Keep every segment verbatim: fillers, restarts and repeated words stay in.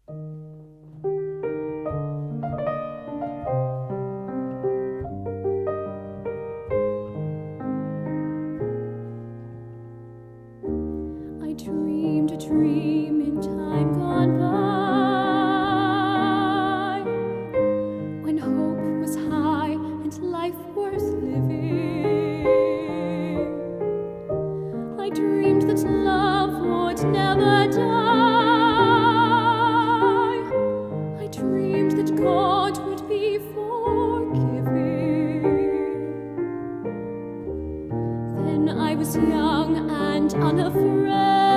I dreamed a dream in time gone by, when hope was high and life worth living. I dreamed that love would never die. I dreamed that God would be forgiving. Then I was young and unafraid,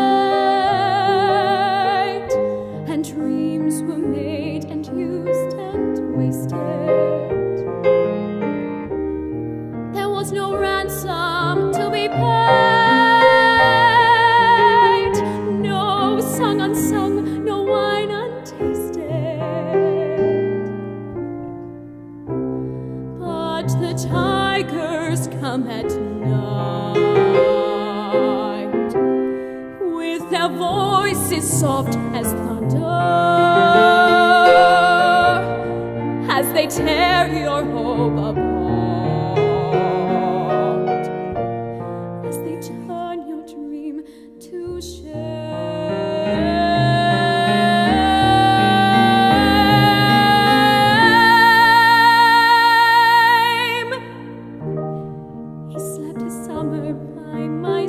and dreams were made and used and wasted. There was no ransom to be paid, no song unsung, no wine untasted. But the tigers come at night, with their voices soft as thunder, as they tear your hope apart, as they turn your dream to shame. He slept a summer by my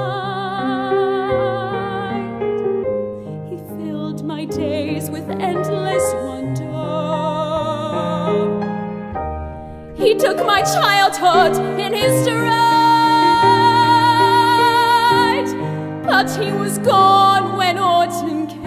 side. He filled my days with endless wonder. He took my childhood in his stride, but he was gone when autumn came.